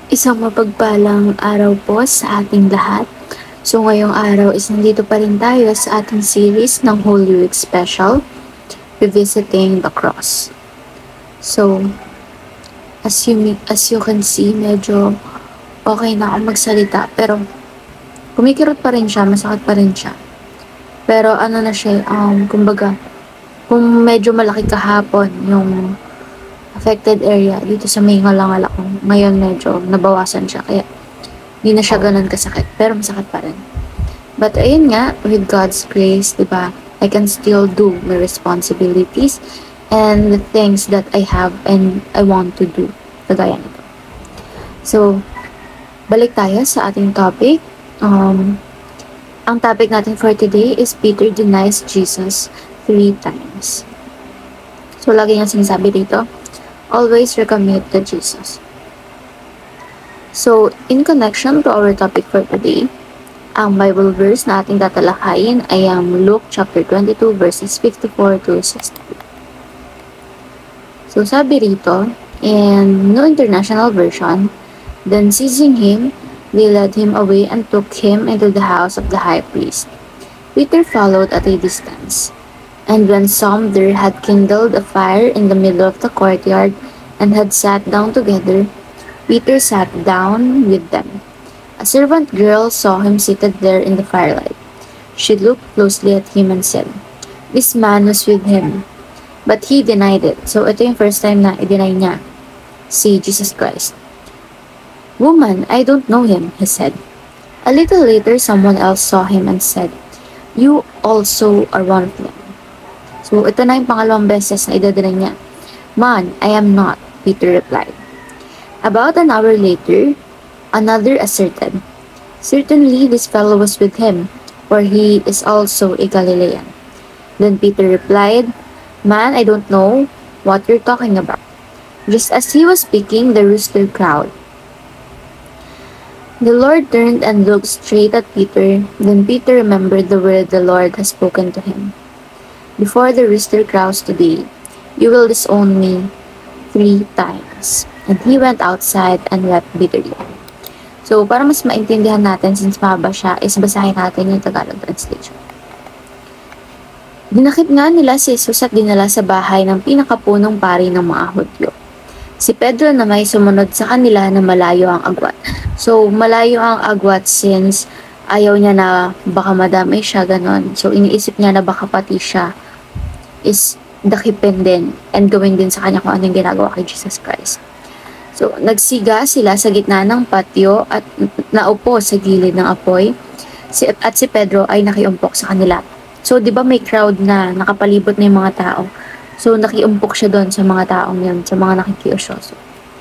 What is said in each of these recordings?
Isang mapagpalang araw po sa ating lahat. So ngayong araw is nandito pa rin tayo sa ating series ng Holy Week Special, Revisiting the Cross. So, as you can see, medyo okay na ako magsalita, pero kumikirot pa rin siya, masakit pa rin siya. Pero ano na siya, kumbaga, kung medyo malaki kahapon yung affected area dito sa may ngalangala ko, ngayon medyo nabawasan siya, kaya hindi na siya ganun kasakit, pero masakit pa rin. But ayun nga, with God's grace, diba, I can still do my responsibilities and the things that I have and I want to do, kagaya nito. So, balik tayo sa ating topic. Ang topic natin for today is Peter denies Jesus 3 times. So, lagi nga sinasabi dito, always recommit to Jesus. So, in connection to our topic for today, ang Bible verse na ating tatalakayin ay ang Luke chapter 22 verses 54 to 62. So, sabi rito, in New International Version, then seizing him, they led him away and took him into the house of the high priest. Peter followed at a distance. And when some there had kindled a fire in the middle of the courtyard and had sat down together, Peter sat down with them. A servant girl saw him seated there in the firelight. She looked closely at him and said, "This man was with him." But he denied it. So ito yung first time na i-deny niya si Jesus Christ. "Woman, I don't know him," he said. A little later, someone else saw him and said, "You also are one of them." So, ito na yung pangalawang beses na idadala niya. "Man, I am not," Peter replied. About an hour later, another asserted, "Certainly this fellow was with him, for he is also a Galilean." Then Peter replied, "Man, I don't know what you're talking about." Just as he was speaking, the rooster crowed. The Lord turned and looked straight at Peter. Then Peter remembered the word the Lord had spoken to him. "Before the rooster crows today, you will disown me 3 times." And he went outside and wept bitterly. So, para mas maintindihan natin, since mahaba siya, is basahin natin yung Tagalog translation. Dinakip nga nila si Jesus at dinala sa bahay ng pinakapunong pari ng mga Hudyo. Si Pedro na may sumunod sa kanila na malayo ang agwat. So, malayo ang agwat since ayaw niya na baka madamay siya, ganon. So, iniisip niya na baka pati siya is dakipin din and gawin din sa kanya kung anong ginagawa kay Jesus Christ. So, nagsiga sila sa gitna ng patio at naupo sa gilid ng apoy at si Pedro ay nakiumpok sa kanila. So, di ba may crowd na nakapalibot na yung mga tao? So, nakiumpok siya doon sa mga taong yun, sa mga nakikiusyoso.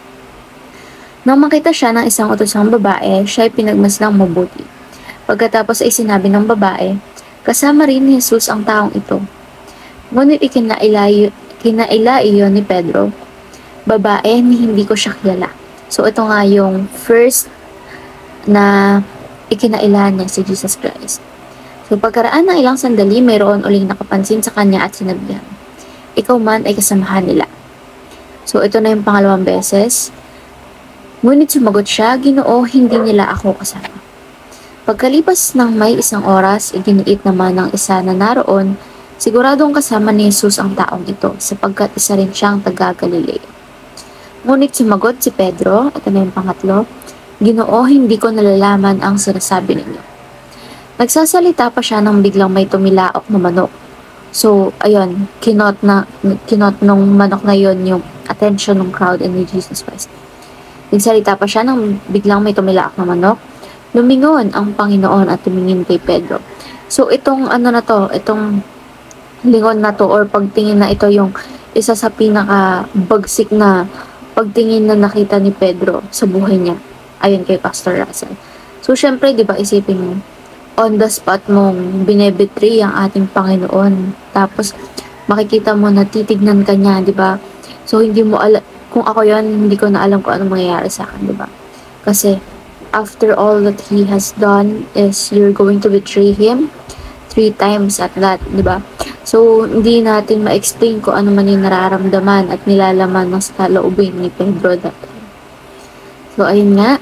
Nang makita siya ng isang utosang babae, siya ay pinagmaslang mabuti. Pagkatapos ay sinabi ng babae, kasama rin ni Jesus ang taong ito. Ngunit kinaila iyon ni Pedro, "Babae, hindi ko siya kilala." So, ito nga yung first na ikinaila niya si Jesus Christ. So, pagkaraan ng ilang sandali, mayroon uling nakapansin sa kanya at sinabihan, "Ikaw man ay kasamahan nila." So, ito na yung pangalawang beses. Ngunit sumagot siya, "Ginoo, hindi nila ako kasama." Pagkalipas ng may isang oras, iginiit naman ng isa na naroon, siguradong kasama ni Jesus ang taong ito, sapagkat isa rin siyang taga-Galilea. Ngunit sumagot si Pedro, ito na yung pangatlo, "Ginoo, hindi ko nalalaman ang sinasabi ninyo." Nagsasalita pa siya nang biglang may tumilaok na manok. So, ayun, kinot nung manok na yon yung attention ng crowd and ni Jesus Christ. Nagsalita pa siya nang biglang may tumilaok na manok. Lumingon ang Panginoon at tumingin kay Pedro. So, itong itong lingon na to or pagtingin na ito yung isa sa pinaka-bagsik na pagtingin na nakita ni Pedro sa buhay niya. Ayon kay Pastor Russell. So, syempre, di ba, isipin mo, on the spot mong binebetray ang ating Panginoon. Tapos, makikita mo na titignan ka niya, di ba? So, hindi mo alam, kung ako yan, hindi ko na alam kung anong mangyayari sa akin, di ba? Kasi, after all that he has done is you're going to betray him 3 times at that, di ba? So, hindi natin ma-explain kung ano man yung nararamdaman at nilalaman ng saloobin ni Pedro that time. So, ayun nga.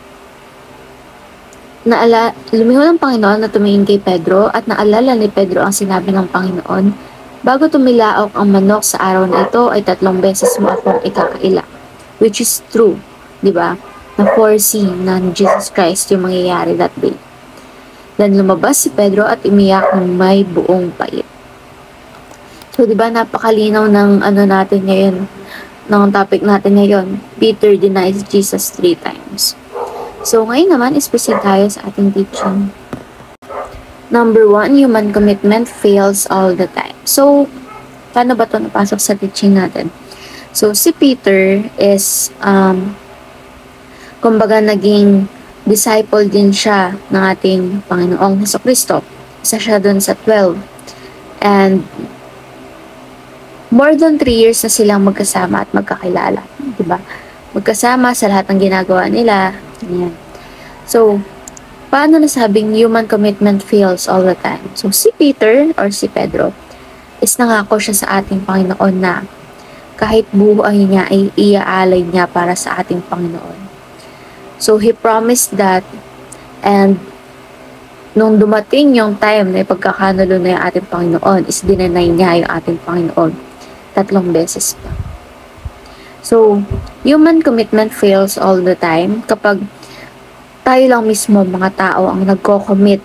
Lumingon ng Panginoon na tumingin kay Pedro at naalala ni Pedro ang sinabi ng Panginoon, bago tumilaok ang manok sa araw na ito ay 3 beses mo akong ikakaila. Which is true, di ba? Na foresee na ni Jesus Christ yung mangyayari that day. Then lumabas si Pedro at umiyak ng may buong pait. So, di ba napakalinaw ng natin ngayon, ng topic natin ngayon, Peter denies Jesus 3 times. So, ngayon naman is proceed tayo sa ating teaching. Number 1, human commitment fails all the time. So, paano ba ito napasok sa teaching natin? So, si Peter is, kumbaga naging disciple din siya ng ating Panginoong Hesukristo. Isa siya dun sa 12. And, more than 3 years na silang magkasama at magkakilala. Diba? Magkasama sa lahat ng ginagawa nila. Ayan. So, paano nasabing human commitment fails all the time? So, si Peter or si Pedro is nangako siya sa ating Panginoon na kahit buhay niya ay iaalay niya para sa ating Panginoon. So, he promised that, and nung dumating yung time na ipagkakanulo na yung ating Panginoon, is dinenay niya yung ating Panginoon 3 beses pa. So, human commitment fails all the time. Kapag tayo lang mismo, mga tao, ang nagko-commit,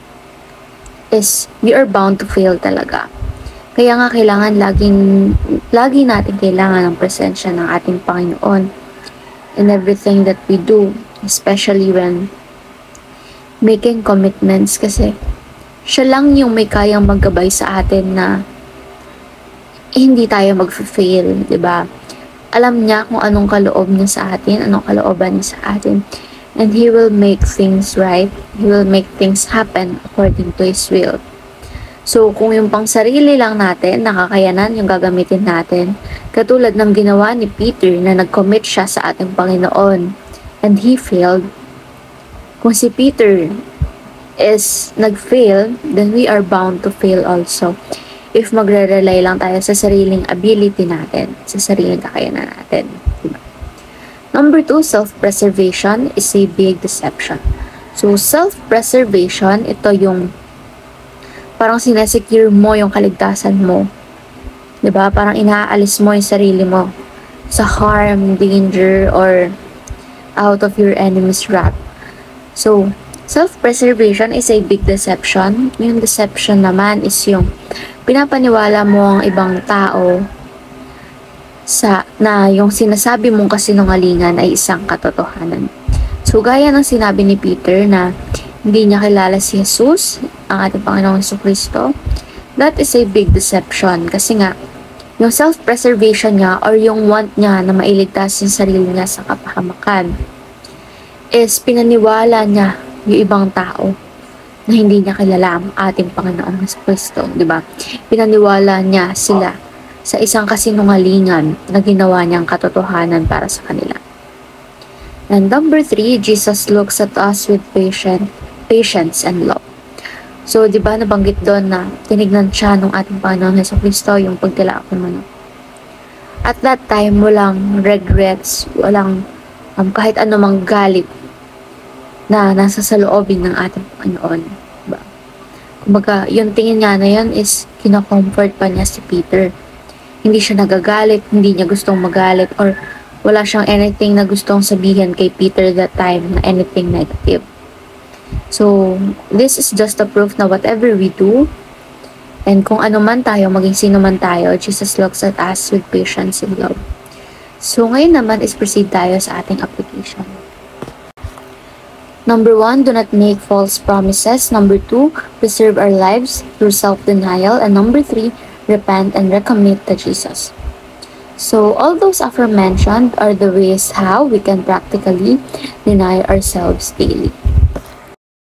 is we are bound to fail talaga. Kaya nga kailangan lagi natin kailangan ng presensya ng ating Panginoon in everything that we do, especially when making commitments, kasi siya lang yung may kayang maggabay sa atin na hindi tayo mag-fail, di ba? Alam niya kung anong kaloob niya sa atin, anong kalooban niya sa atin. And He will make things right. He will make things happen according to His will. So, kung yung pang sarili lang natin, nakakayanan yung gagamitin natin, katulad ng ginawa ni Peter na nag-commit siya sa ating Panginoon, and he failed. Kung si Peter is nag-fail, then we are bound to fail also. If magre-rely lang tayo sa sariling ability natin, sa sariling kakayanan natin. Diba? Number 2, self-preservation is a big deception. So, self-preservation, ito yung parang sinesecure mo yung kaligtasan mo. Diba? Parang inaalis mo yung sarili mo sa harm, danger, or out of your enemy's wrath. So, self-preservation is a big deception. Yung deception naman is yung pinapaniwala mo ang ibang tao na yung sinasabi mong kasinungalingan ay isang katotohanan. So, gaya ng sinabi ni Peter na hindi niya kilala si Jesus, ang ating Panginoong Jesucristo, that is a big deception. Kasi nga, yung self-preservation niya or yung want niya na mailigtas yung sarili niya sa kapahamakan is pinaniwala niya yung ibang tao na hindi niya kilala ang ating Panginoong Jesucristo, di ba? Pinaniwala niya sila sa isang kasinungalingan na ginawa niyang katotohanan para sa kanila. And number 3, Jesus looks at us with patience and love. So, di ba nabanggit doon na tinignan siya ng ating Panginoong Jesucristo yung pagtilaok ng manok. At that time, walang regrets, walang kahit anumang galit na nasa sa loobin ng ating Panginoon. Diba? Kumbaga, yung tingin nga na yan is kina-comfort pa niya si Peter. Hindi siya nagagalit, hindi niya gustong magalit, or wala siyang anything na gustong sabihin kay Peter that time na anything negative. So, this is just a proof na whatever we do, and kung ano man tayo, maging sino man tayo, Jesus looks at us with patience and love. So, ngayon naman is proceed tayo sa ating application. Number 1, do not make false promises. Number 2, preserve our lives through self-denial. And number 3, repent and recommit to Jesus. So, all those aforementioned are the ways how we can practically deny ourselves daily.